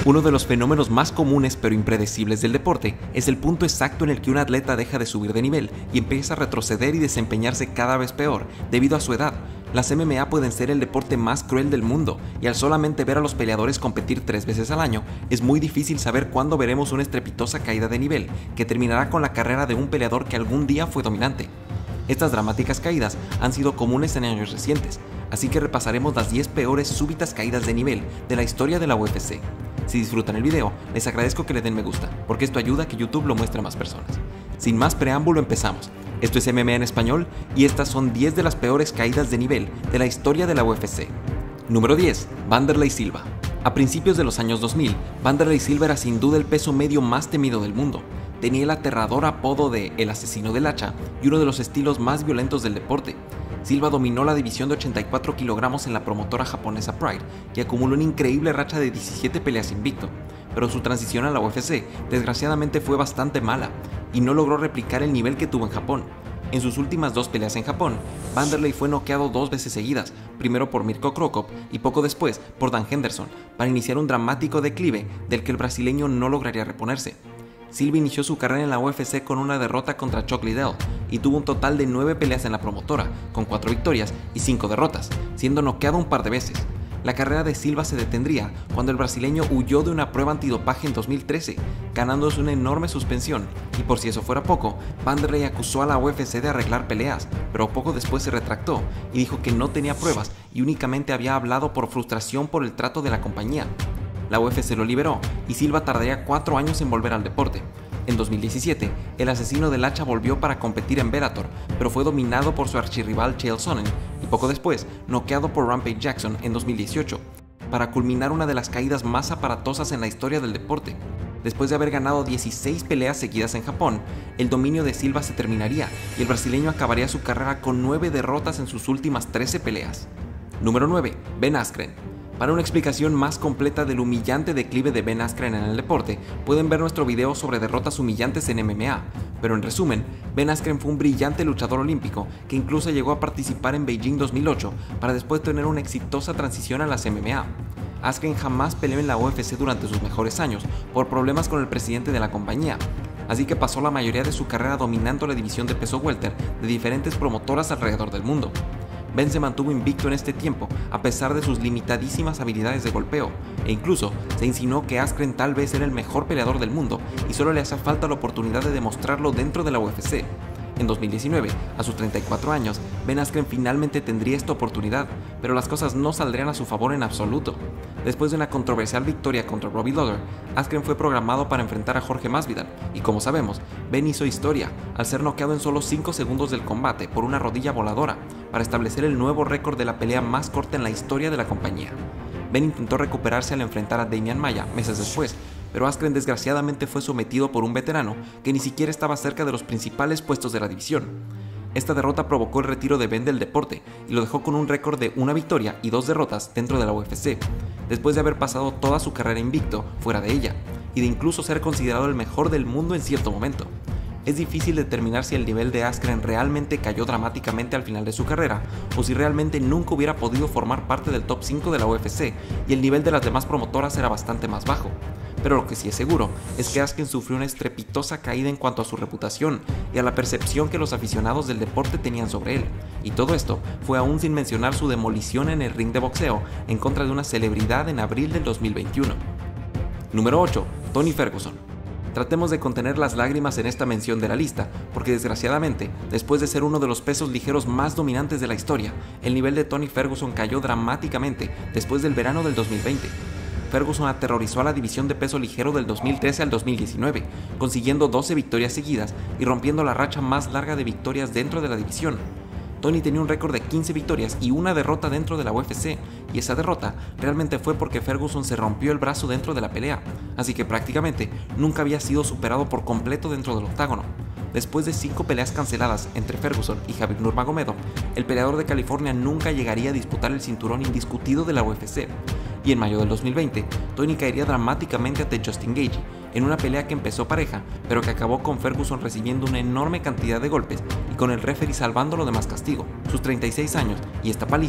Uno de los fenómenos más comunes pero impredecibles del deporte es el punto exacto en el que un atleta deja de subir de nivel y empieza a retroceder y desempeñarse cada vez peor debido a su edad. Las MMA pueden ser el deporte más cruel del mundo y al solamente ver a los peleadores competir 3 veces al año, es muy difícil saber cuándo veremos una estrepitosa caída de nivel que terminará con la carrera de un peleador que algún día fue dominante. Estas dramáticas caídas han sido comunes en años recientes, así que repasaremos las 10 peores súbitas caídas de nivel de la historia de la UFC. Si disfrutan el video, les agradezco que le den me gusta, porque esto ayuda a que YouTube lo muestre a más personas. Sin más preámbulo, empezamos. Esto es MMA en español y estas son 10 de las peores caídas de nivel de la historia de la UFC. Número 10. Wanderlei Silva. A principios de los años 2000, Wanderlei Silva era sin duda el peso medio más temido del mundo. Tenía el aterrador apodo de El Asesino del Hacha y uno de los estilos más violentos del deporte. Silva dominó la división de 84 kilogramos en la promotora japonesa Pride, que acumuló una increíble racha de 17 peleas invicto, pero su transición a la UFC desgraciadamente fue bastante mala y no logró replicar el nivel que tuvo en Japón. En sus últimas 2 peleas en Japón, Wanderlei fue noqueado 2 veces seguidas, primero por Mirko Cro Cop y poco después por Dan Henderson, para iniciar un dramático declive del que el brasileño no lograría reponerse. Silva inició su carrera en la UFC con una derrota contra Chuck Liddell y tuvo un total de 9 peleas en la promotora, con 4 victorias y 5 derrotas, siendo noqueado un par de veces. La carrera de Silva se detendría cuando el brasileño huyó de una prueba antidopaje en 2013, ganándose una enorme suspensión, y por si eso fuera poco, Wanderlei acusó a la UFC de arreglar peleas, pero poco después se retractó y dijo que no tenía pruebas y únicamente había hablado por frustración por el trato de la compañía. La UFC lo liberó y Silva tardaría 4 años en volver al deporte. En 2017, el Asesino del Hacha volvió para competir en Bellator, pero fue dominado por su archirrival Chael Sonnen y poco después noqueado por Rampage Jackson en 2018, para culminar una de las caídas más aparatosas en la historia del deporte. Después de haber ganado 16 peleas seguidas en Japón, el dominio de Silva se terminaría y el brasileño acabaría su carrera con 9 derrotas en sus últimas 13 peleas. Número 9. Ben Askren. Para una explicación más completa del humillante declive de Ben Askren en el deporte, pueden ver nuestro video sobre derrotas humillantes en MMA, pero en resumen, Ben Askren fue un brillante luchador olímpico que incluso llegó a participar en Beijing 2008 para después tener una exitosa transición a las MMA. Askren jamás peleó en la UFC durante sus mejores años por problemas con el presidente de la compañía, así que pasó la mayoría de su carrera dominando la división de peso welter de diferentes promotoras alrededor del mundo. Ben se mantuvo invicto en este tiempo a pesar de sus limitadísimas habilidades de golpeo, e incluso se insinuó que Askren tal vez era el mejor peleador del mundo y solo le hacía falta la oportunidad de demostrarlo dentro de la UFC. En 2019, a sus 34 años, Ben Askren finalmente tendría esta oportunidad, pero las cosas no saldrían a su favor en absoluto. Después de una controversial victoria contra Robbie Lawler, Askren fue programado para enfrentar a Jorge Masvidal, y como sabemos, Ben hizo historia al ser noqueado en solo 5 segundos del combate por una rodilla voladora, para establecer el nuevo récord de la pelea más corta en la historia de la compañía. Ben intentó recuperarse al enfrentar a Demian Maia meses después, pero Askren desgraciadamente fue sometido por un veterano que ni siquiera estaba cerca de los principales puestos de la división. Esta derrota provocó el retiro de Ben del deporte y lo dejó con un récord de 1 victoria y 2 derrotas dentro de la UFC, después de haber pasado toda su carrera invicto fuera de ella, y de incluso ser considerado el mejor del mundo en cierto momento. Es difícil determinar si el nivel de Askren realmente cayó dramáticamente al final de su carrera, o si realmente nunca hubiera podido formar parte del top 5 de la UFC y el nivel de las demás promotoras era bastante más bajo. Pero lo que sí es seguro es que Askren sufrió una estrepitosa caída en cuanto a su reputación y a la percepción que los aficionados del deporte tenían sobre él, y todo esto fue aún sin mencionar su demolición en el ring de boxeo en contra de una celebridad en abril del 2021. Número 8. Tony Ferguson. Tratemos de contener las lágrimas en esta mención de la lista, porque desgraciadamente, después de ser uno de los pesos ligeros más dominantes de la historia, el nivel de Tony Ferguson cayó dramáticamente después del verano del 2020. Ferguson aterrorizó a la división de peso ligero del 2013 al 2019, consiguiendo 12 victorias seguidas y rompiendo la racha más larga de victorias dentro de la división. Tony tenía un récord de 15 victorias y una derrota dentro de la UFC, y esa derrota realmente fue porque Ferguson se rompió el brazo dentro de la pelea, así que prácticamente nunca había sido superado por completo dentro del octágono. Después de 5 peleas canceladas entre Ferguson y Khabib Nurmagomedov, el peleador de California nunca llegaría a disputar el cinturón indiscutido de la UFC, y en mayo del 2020, Tony caería dramáticamente ante Justin Gaethje, en una pelea que empezó pareja, pero que acabó con Ferguson recibiendo una enorme cantidad de golpes y con el referee salvándolo de más castigo. Sus 36 años y esta paliza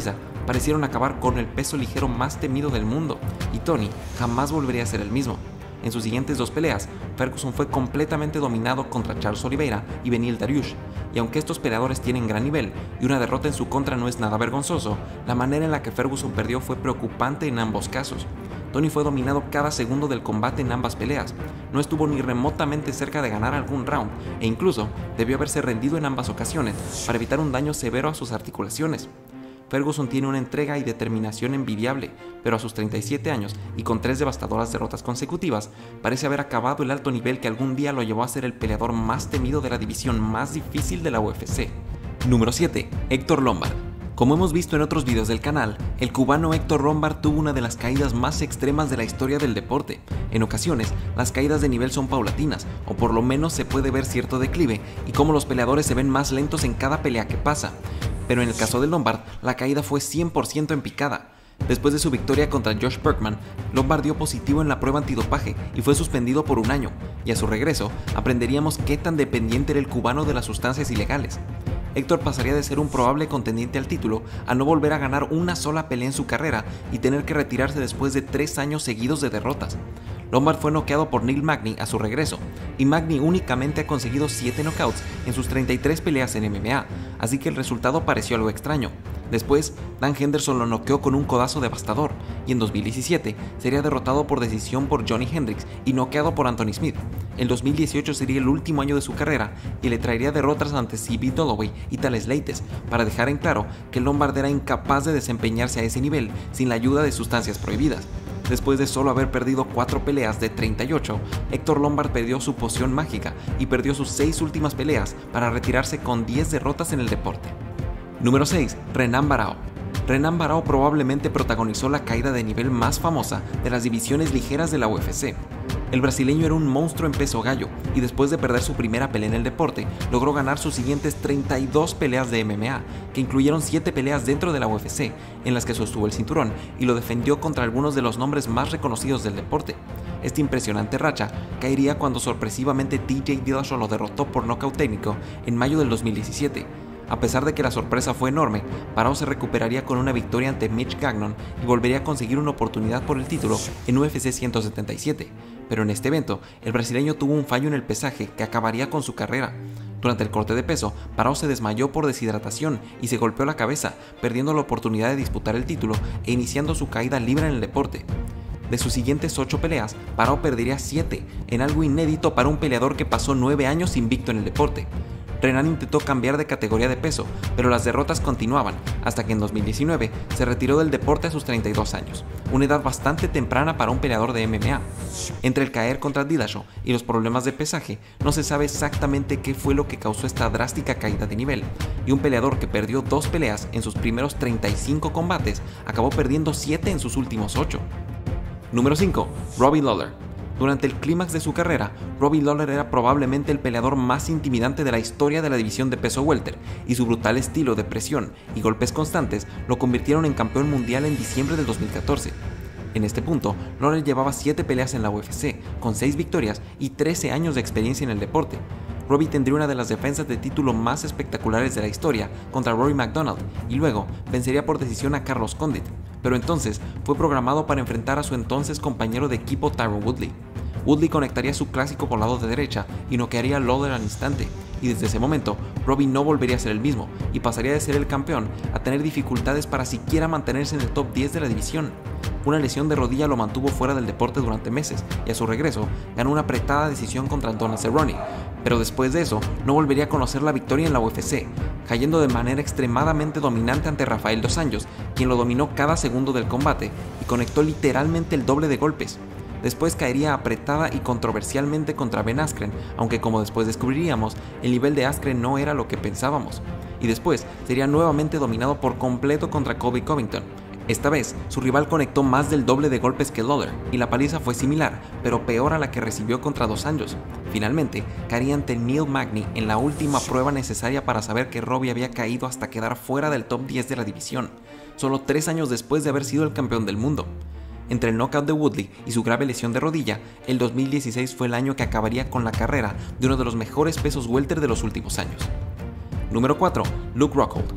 parecieron acabar con el peso ligero más temido del mundo, y Tony jamás volvería a ser el mismo. En sus siguientes 2 peleas, Ferguson fue completamente dominado contra Charles Oliveira y Beneil Dariush, y aunque estos peleadores tienen gran nivel y una derrota en su contra no es nada vergonzoso, la manera en la que Ferguson perdió fue preocupante en ambos casos. Tony fue dominado cada segundo del combate en ambas peleas, no estuvo ni remotamente cerca de ganar algún round e incluso debió haberse rendido en ambas ocasiones para evitar un daño severo a sus articulaciones. Ferguson tiene una entrega y determinación envidiable, pero a sus 37 años y con 3 devastadoras derrotas consecutivas, parece haber acabado el alto nivel que algún día lo llevó a ser el peleador más temido de la división más difícil de la UFC. Número 7. Héctor Lombard. Como hemos visto en otros videos del canal, el cubano Héctor Lombard tuvo una de las caídas más extremas de la historia del deporte. En ocasiones, las caídas de nivel son paulatinas, o por lo menos se puede ver cierto declive, y cómo los peleadores se ven más lentos en cada pelea que pasa. Pero en el caso de Lombard, la caída fue 100% en picada. Después de su victoria contra Josh Burkman, Lombard dio positivo en la prueba antidopaje y fue suspendido por 1 año, y a su regreso aprenderíamos qué tan dependiente era el cubano de las sustancias ilegales. Héctor pasaría de ser un probable contendiente al título a no volver a ganar una sola pelea en su carrera y tener que retirarse después de 3 años seguidos de derrotas. Lombard fue noqueado por Neil Magny a su regreso, y Magny únicamente ha conseguido 7 knockouts en sus 33 peleas en MMA, así que el resultado pareció algo extraño. Después, Dan Henderson lo noqueó con un codazo devastador, y en 2017 sería derrotado por decisión por Johnny Hendricks y noqueado por Anthony Smith. El 2018 sería el último año de su carrera y le traería derrotas ante C.B. Dollaway y Thales Leites, para dejar en claro que Lombard era incapaz de desempeñarse a ese nivel sin la ayuda de sustancias prohibidas. Después de solo haber perdido 4 peleas de 38, Héctor Lombard perdió su poción mágica y perdió sus 6 últimas peleas para retirarse con 10 derrotas en el deporte. Número 6. Renan Barão. Renan Barão probablemente protagonizó la caída de nivel más famosa de las divisiones ligeras de la UFC. El brasileño era un monstruo en peso gallo y después de perder su primera pelea en el deporte, logró ganar sus siguientes 32 peleas de MMA, que incluyeron 7 peleas dentro de la UFC, en las que sostuvo el cinturón y lo defendió contra algunos de los nombres más reconocidos del deporte. Esta impresionante racha caería cuando sorpresivamente TJ Dillashaw lo derrotó por nocaut técnico en mayo del 2017. A pesar de que la sorpresa fue enorme, Barão se recuperaría con una victoria ante Mitch Gagnon y volvería a conseguir una oportunidad por el título en UFC 177. Pero en este evento, el brasileño tuvo un fallo en el pesaje que acabaría con su carrera. Durante el corte de peso, Barão se desmayó por deshidratación y se golpeó la cabeza, perdiendo la oportunidad de disputar el título e iniciando su caída libre en el deporte. De sus siguientes 8 peleas, Barão perdería 7, en algo inédito para un peleador que pasó 9 años invicto en el deporte. Renan intentó cambiar de categoría de peso, pero las derrotas continuaban, hasta que en 2019 se retiró del deporte a sus 32 años, una edad bastante temprana para un peleador de MMA. Entre el caer contra Dillashaw y los problemas de pesaje, no se sabe exactamente qué fue lo que causó esta drástica caída de nivel, y un peleador que perdió 2 peleas en sus primeros 35 combates, acabó perdiendo 7 en sus últimos 8. Número 5. Robbie Lawler. Durante el clímax de su carrera, Robbie Lawler era probablemente el peleador más intimidante de la historia de la división de peso welter, y su brutal estilo de presión y golpes constantes lo convirtieron en campeón mundial en diciembre del 2014. En este punto, Lawler llevaba 7 peleas en la UFC, con 6 victorias y 13 años de experiencia en el deporte. Robbie tendría una de las defensas de título más espectaculares de la historia contra Rory MacDonald y luego vencería por decisión a Carlos Condit, pero entonces fue programado para enfrentar a su entonces compañero de equipo Tyron Woodley. Woodley conectaría su clásico por lado de derecha y noquearía a Lawler al instante, y desde ese momento Robbie no volvería a ser el mismo y pasaría de ser el campeón a tener dificultades para siquiera mantenerse en el top 10 de la división. Una lesión de rodilla lo mantuvo fuera del deporte durante meses y a su regreso ganó una apretada decisión contra Donald Cerrone, pero después de eso no volvería a conocer la victoria en la UFC, cayendo de manera extremadamente dominante ante Rafael dos Anjos, quien lo dominó cada segundo del combate y conectó literalmente el doble de golpes. Después caería apretada y controversialmente contra Ben Askren, aunque como después descubriríamos, el nivel de Askren no era lo que pensábamos. Y después sería nuevamente dominado por completo contra Colby Covington. Esta vez, su rival conectó más del doble de golpes que Lawler, y la paliza fue similar, pero peor a la que recibió contra dos Anjos. Finalmente, caería ante Neil Magny en la última prueba necesaria para saber que Robbie había caído hasta quedar fuera del top 10 de la división, solo 3 años después de haber sido el campeón del mundo. Entre el knockout de Woodley y su grave lesión de rodilla, el 2016 fue el año que acabaría con la carrera de uno de los mejores pesos welter de los últimos años. Número 4. Luke Rockhold.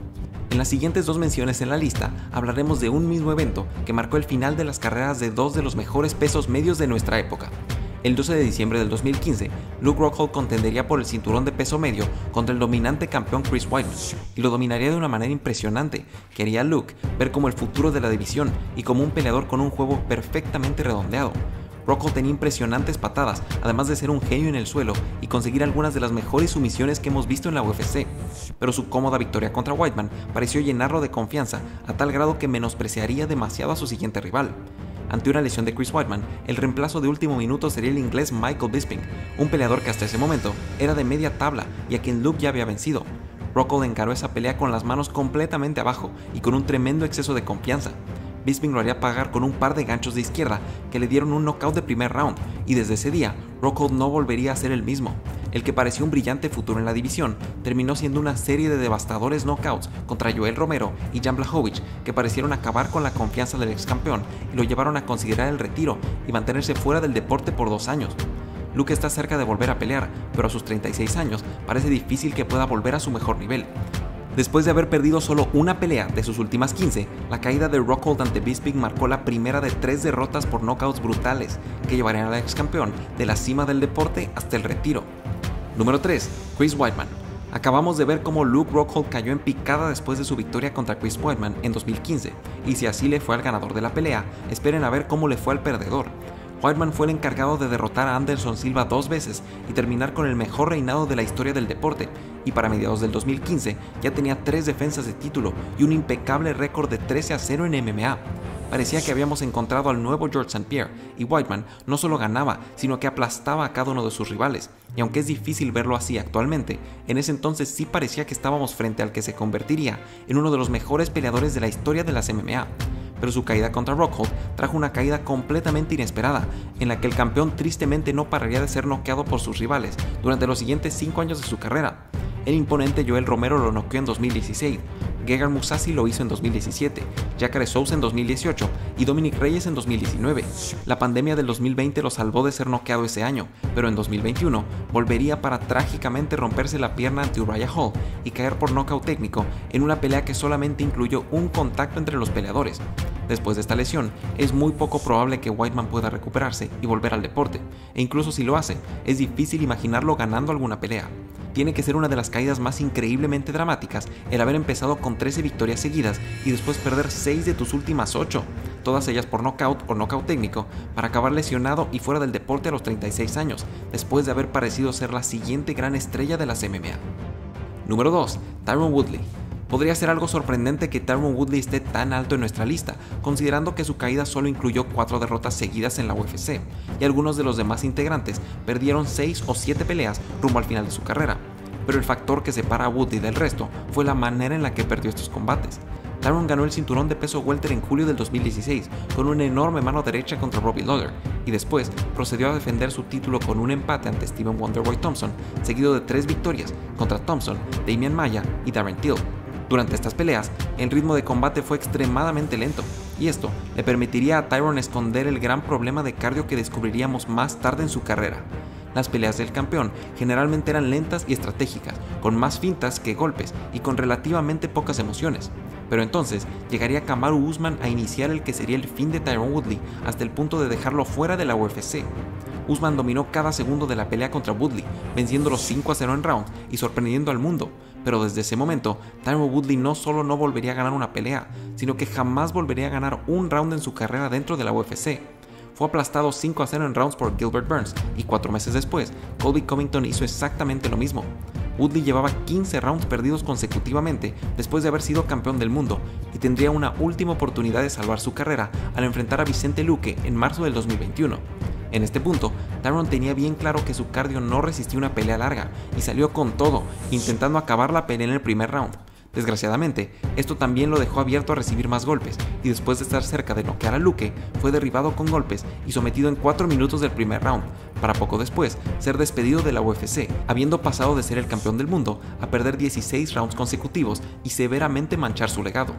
En las siguientes dos menciones en la lista hablaremos de un mismo evento que marcó el final de las carreras de dos de los mejores pesos medios de nuestra época. El 12 de diciembre del 2015, Luke Rockhold contendería por el cinturón de peso medio contra el dominante campeón Chris Weidman, y lo dominaría de una manera impresionante que haría a Luke ver como el futuro de la división y como un peleador con un juego perfectamente redondeado. Rockhold tenía impresionantes patadas, además de ser un genio en el suelo y conseguir algunas de las mejores sumisiones que hemos visto en la UFC, pero su cómoda victoria contra Weidman pareció llenarlo de confianza a tal grado que menospreciaría demasiado a su siguiente rival. Ante una lesión de Chris Weidman, el reemplazo de último minuto sería el inglés Michael Bisping, un peleador que hasta ese momento era de media tabla y a quien Luke ya había vencido. Rockhold encaró esa pelea con las manos completamente abajo y con un tremendo exceso de confianza. Bisping lo haría pagar con un par de ganchos de izquierda que le dieron un knockout de primer round, y desde ese día, Rockhold no volvería a ser el mismo. El que parecía un brillante futuro en la división terminó siendo una serie de devastadores knockouts contra Yoel Romero y Jan Blachowicz que parecieron acabar con la confianza del ex campeón y lo llevaron a considerar el retiro y mantenerse fuera del deporte por 2 años. Luke está cerca de volver a pelear, pero a sus 36 años parece difícil que pueda volver a su mejor nivel. Después de haber perdido solo una pelea de sus últimas 15, la caída de Rockhold ante Bisping marcó la primera de 3 derrotas por knockouts brutales que llevarían al ex campeón de la cima del deporte hasta el retiro. Número 3. Chris Weidman. Acabamos de ver cómo Luke Rockhold cayó en picada después de su victoria contra Chris Weidman en 2015, y si así le fue al ganador de la pelea, esperen a ver cómo le fue al perdedor. Weidman fue el encargado de derrotar a Anderson Silva 2 veces y terminar con el mejor reinado de la historia del deporte, y para mediados del 2015 ya tenía 3 defensas de título y un impecable récord de 13-0 en MMA. Parecía que habíamos encontrado al nuevo George St. Pierre, y Weidman no solo ganaba, sino que aplastaba a cada uno de sus rivales, y aunque es difícil verlo así actualmente, en ese entonces sí parecía que estábamos frente al que se convertiría en uno de los mejores peleadores de la historia de las MMA. Pero su caída contra Rockhold trajo una caída completamente inesperada, en la que el campeón tristemente no pararía de ser noqueado por sus rivales durante los siguientes 5 años de su carrera. El imponente Yoel Romero lo noqueó en 2016, Gegard Mousasi lo hizo en 2017, Jacare Souza en 2018 y Dominic Reyes en 2019. La pandemia del 2020 lo salvó de ser noqueado ese año, pero en 2021 volvería para trágicamente romperse la pierna ante Uriah Hall y caer por nocaut técnico en una pelea que solamente incluyó un contacto entre los peleadores. Después de esta lesión, es muy poco probable que Weidman pueda recuperarse y volver al deporte, e incluso si lo hace, es difícil imaginarlo ganando alguna pelea. Tiene que ser una de las caídas más increíblemente dramáticas el haber empezado con 13 victorias seguidas y después perder 6 de tus últimas 8, todas ellas por nocaut o nocaut técnico, para acabar lesionado y fuera del deporte a los 36 años, después de haber parecido ser la siguiente gran estrella de las MMA. Número 2. Tyron Woodley. Podría ser algo sorprendente que Tyron Woodley esté tan alto en nuestra lista, considerando que su caída solo incluyó 4 derrotas seguidas en la UFC, y algunos de los demás integrantes perdieron 6 o 7 peleas rumbo al final de su carrera. Pero el factor que separa a Woodley del resto fue la manera en la que perdió estos combates. Tyron ganó el cinturón de peso welter en julio del 2016 con una enorme mano derecha contra Robbie Lawler, y después procedió a defender su título con un empate ante Stephen Wonderboy Thompson, seguido de 3 victorias contra Thompson, Damian Maia y Darren Till. Durante estas peleas, el ritmo de combate fue extremadamente lento, y esto le permitiría a Tyron esconder el gran problema de cardio que descubriríamos más tarde en su carrera. Las peleas del campeón generalmente eran lentas y estratégicas, con más fintas que golpes y con relativamente pocas emociones. Pero entonces llegaría Kamaru Usman a iniciar el que sería el fin de Tyron Woodley hasta el punto de dejarlo fuera de la UFC. Usman dominó cada segundo de la pelea contra Woodley, venciéndolo 5-0 en rounds y sorprendiendo al mundo. Pero desde ese momento, Tyron Woodley no solo no volvería a ganar una pelea, sino que jamás volvería a ganar un round en su carrera dentro de la UFC. Fue aplastado 5-0 en rounds por Gilbert Burns, y 4 meses después, Colby Covington hizo exactamente lo mismo. Woodley llevaba 15 rounds perdidos consecutivamente después de haber sido campeón del mundo, y tendría una última oportunidad de salvar su carrera al enfrentar a Vicente Luque en marzo del 2021. En este punto, Tyron tenía bien claro que su cardio no resistía una pelea larga y salió con todo, intentando acabar la pelea en el primer round. Desgraciadamente, esto también lo dejó abierto a recibir más golpes, y después de estar cerca de noquear a Luque, fue derribado con golpes y sometido en 4 minutos del primer round, para poco después ser despedido de la UFC, habiendo pasado de ser el campeón del mundo a perder 16 rounds consecutivos y severamente manchar su legado.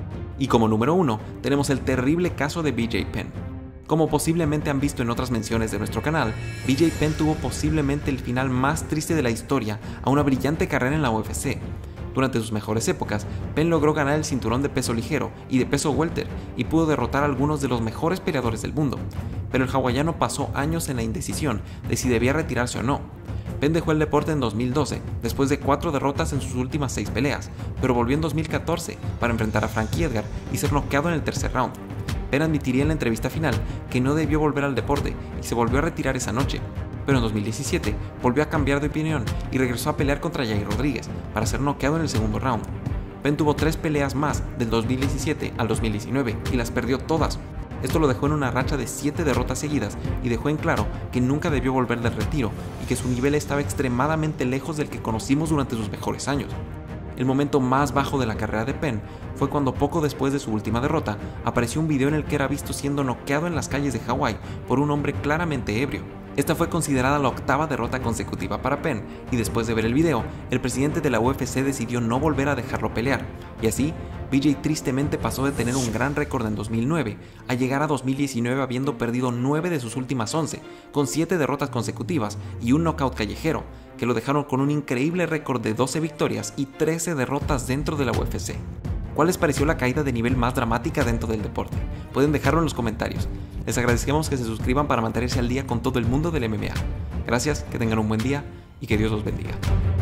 Y como número 1, tenemos el terrible caso de BJ Penn. Como posiblemente han visto en otras menciones de nuestro canal, BJ Penn tuvo posiblemente el final más triste de la historia a una brillante carrera en la UFC. Durante sus mejores épocas, Penn logró ganar el cinturón de peso ligero y de peso welter y pudo derrotar a algunos de los mejores peleadores del mundo, pero el hawaiano pasó años en la indecisión de si debía retirarse o no. Penn dejó el deporte en 2012, después de 4 derrotas en sus últimas 6 peleas, pero volvió en 2014 para enfrentar a Frankie Edgar y ser noqueado en el tercer round. Penn admitiría en la entrevista final que no debió volver al deporte y se volvió a retirar esa noche, pero en 2017 volvió a cambiar de opinión y regresó a pelear contra Yair Rodríguez para ser noqueado en el segundo round. Penn tuvo 3 peleas más del 2017 al 2019 y las perdió todas. Esto lo dejó en una racha de 7 derrotas seguidas y dejó en claro que nunca debió volver del retiro y que su nivel estaba extremadamente lejos del que conocimos durante sus mejores años. El momento más bajo de la carrera de Penn fue cuando poco después de su última derrota apareció un video en el que era visto siendo noqueado en las calles de Hawái por un hombre claramente ebrio. Esta fue considerada la 8ª derrota consecutiva para Penn, y después de ver el video, el presidente de la UFC decidió no volver a dejarlo pelear, y así, BJ tristemente pasó de tener un gran récord en 2009 a llegar a 2019 habiendo perdido 9 de sus últimas 11, con 7 derrotas consecutivas y un knockout callejero, que lo dejaron con un increíble récord de 12 victorias y 13 derrotas dentro de la UFC. ¿Cuál les pareció la caída de nivel más dramática dentro del deporte? Pueden dejarlo en los comentarios. Les agradecemos que se suscriban para mantenerse al día con todo el mundo del MMA. Gracias, que tengan un buen día y que Dios los bendiga.